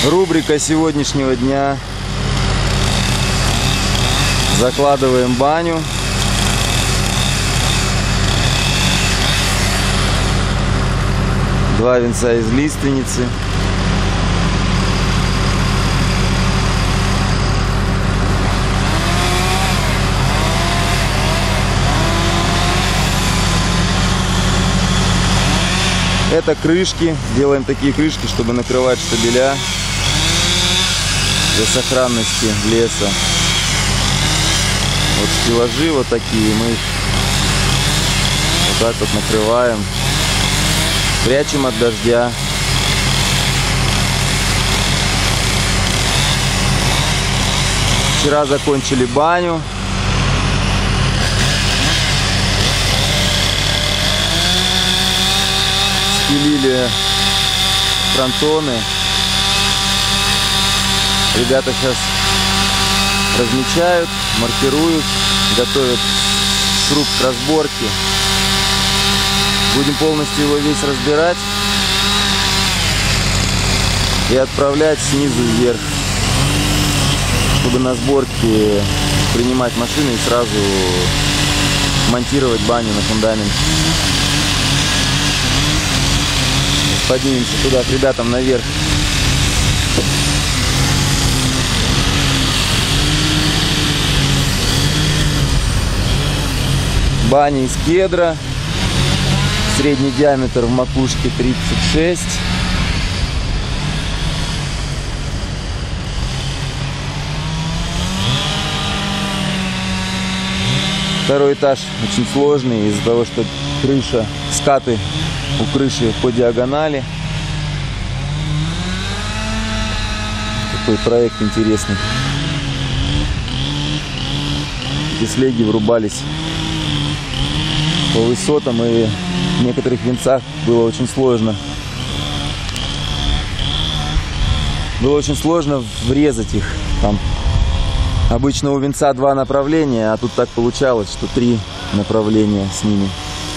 Рубрика сегодняшнего дня. Закладываем баню. Два венца из лиственницы. Это крышки. Делаем такие крышки, чтобы накрывать штабеля для сохранности леса. Вот стеллажи вот такие. Мы их вот так вот накрываем. Прячем от дождя. Вчера закончили баню. Спилили фронтоны. Ребята сейчас размечают, маркируют, готовят сруб к разборке. Будем полностью его весь разбирать и отправлять снизу вверх, чтобы на сборке принимать машины и сразу монтировать баню на фундамент. Поднимемся туда к ребятам наверх. Баня из кедра. Средний диаметр в макушке 36. Второй этаж очень сложный из-за того, что крыша, скаты у крыши по диагонали. Такой проект интересный. Эти слеги врубались по высотам, и в некоторых венцах было очень сложно. Было очень сложно врезать их. Там обычно у венца 2 направления, а тут так получалось, что 3 направления с ними.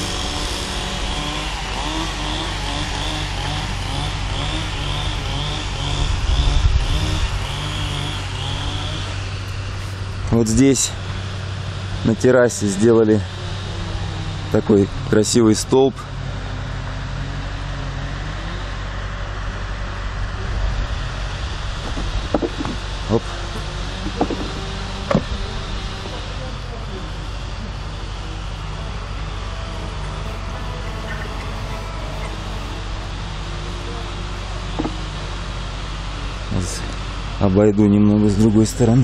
Вот здесь на террасе сделали такой красивый столб. Оп. Обойду немного с другой стороны.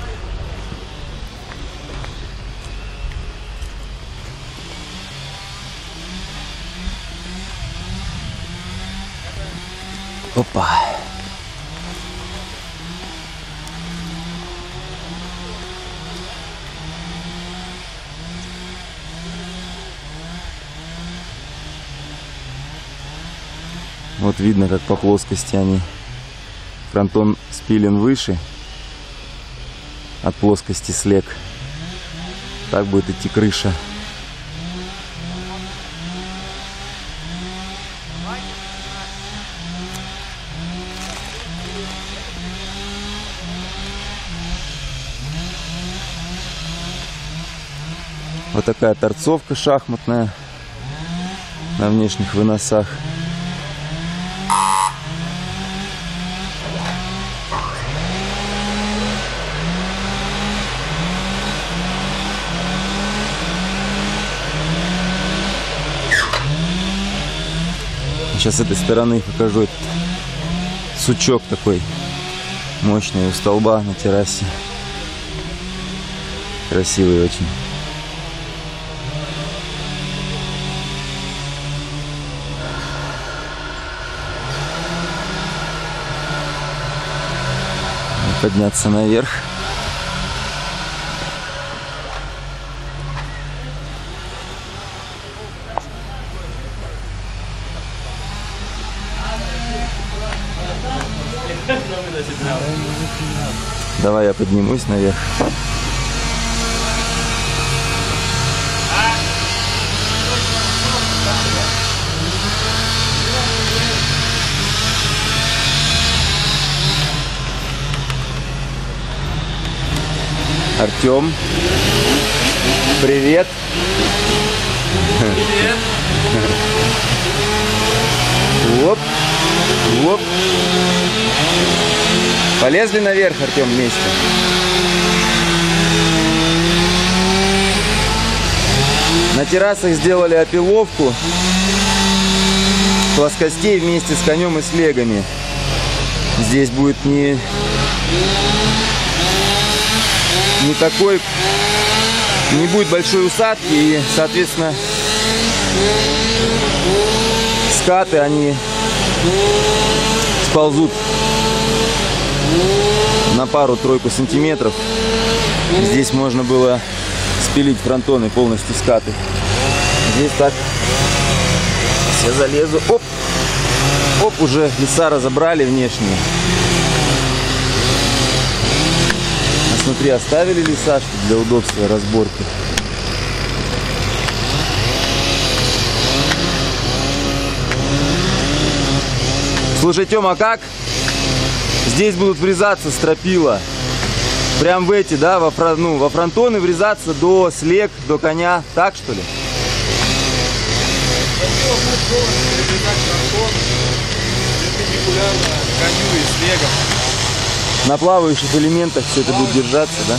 Опа. Вот видно, как по плоскости они. Фронтон спилен выше от плоскости слег. Так будет идти крыша. Вот такая торцовка шахматная на внешних выносах. Сейчас с этой стороны покажу этот сучок такой мощный у столба на террасе. Красивый очень. Подняться наверх. Давай я поднимусь наверх. Артем. Привет. Привет. Оп. Оп. Полезли наверх, Артем, вместе. На террасах сделали опиловку плоскостей вместе с конем и с легами. Здесь будет не будет большой усадки, и, соответственно, скаты, они сползут на пару-тройку сантиметров. Здесь можно было спилить фронтоны полностью скаты. Здесь так все залезу. Оп! Оп, уже леса разобрали внешние. А внутри оставили леса, чтобы для удобства разборки. Слушай, Тёма, а как? Здесь будут врезаться стропила. Прям в эти, да, во фронтоны врезаться до слег, до коня. Так, что ли? Перпендикулярно коню и слегам. На плавающих элементах все это будет держаться, да?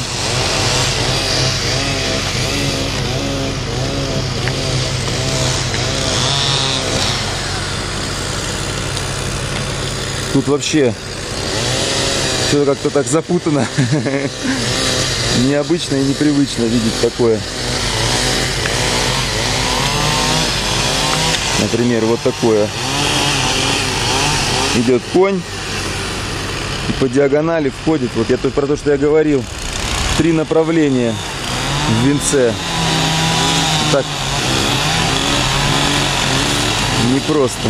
Тут вообще все как-то так запутано. Необычно и непривычно видеть такое. Например, вот такое. Идет конь и по диагонали входит, вот я про то, что я говорил, 3 направления в венце. Так непросто.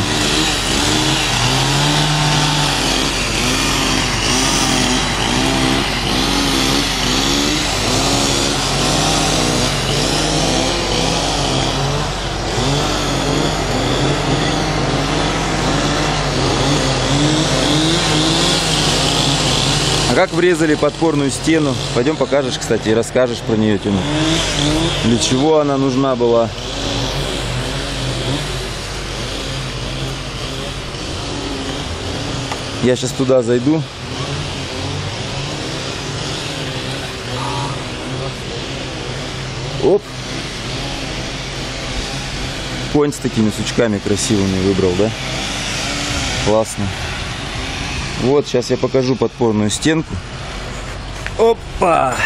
А как врезали подпорную стену? Пойдем покажешь, кстати, и расскажешь про нее, Тёма. Для чего она нужна была? Я сейчас туда зайду. Оп. Конь с такими сучками красивыми выбрал, да? Классно. Вот, сейчас я покажу подпорную стенку. Опа!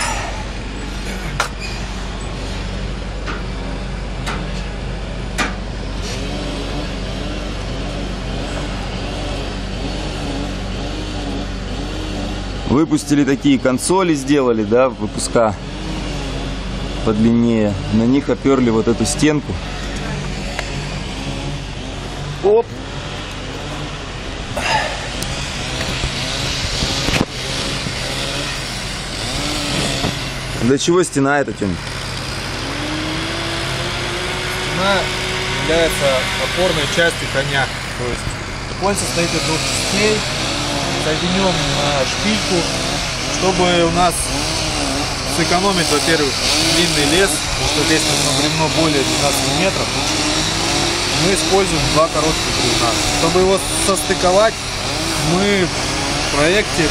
Выпустили такие консоли, сделали, да, выпуска подлиннее. На них оперли вот эту стенку. Оп! Для чего стена эта, Тём? Стена является опорной частью коня. То есть конь состоит из 2 частей, соединен на шпильку, чтобы у нас сэкономить, во-первых, длинный лес, потому что здесь нужно бревно более 12 метров. Мы используем 2 коротких бревна. Чтобы его состыковать, мы в проекте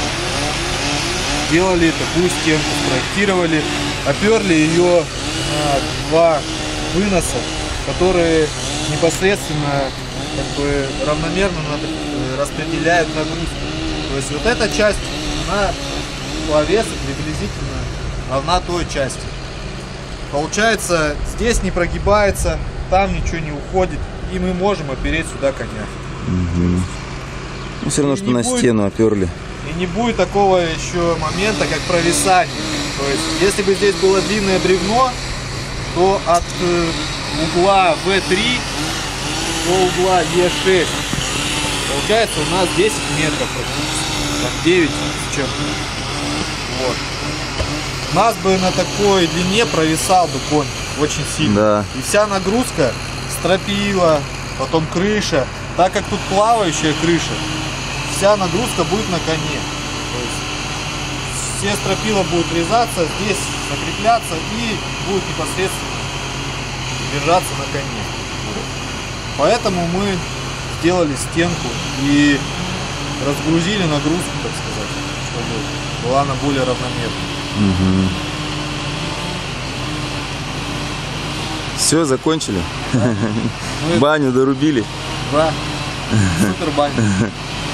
делали такую стенку, спроектировали, оперли ее на 2 выноса, которые непосредственно равномерно распределяют нагрузку. То есть вот эта часть, она по весу приблизительно равна той части. Получается, здесь не прогибается, там ничего не уходит, и мы можем опереть сюда коня. Угу. Ну, все равно, что на стену оперли. И не будет такого еще момента, как провисание. То есть, если бы здесь было длинное бревно, то от угла В3 до угла Е6 получается у нас 10 метров практически. Там 9 с чем. Вот. У нас бы на такой длине провисал бы конь очень сильно. Да. И вся нагрузка, стропила, потом крыша. Так как тут плавающая крыша, вся нагрузка будет на коне. То есть все стропила будет врезаться, здесь закрепляться и будет непосредственно держаться на коне. Поэтому мы сделали стенку и разгрузили нагрузку, так сказать, чтобы была она более равномерной. Все, закончили? Ну, Баню дорубили? да, супер баня.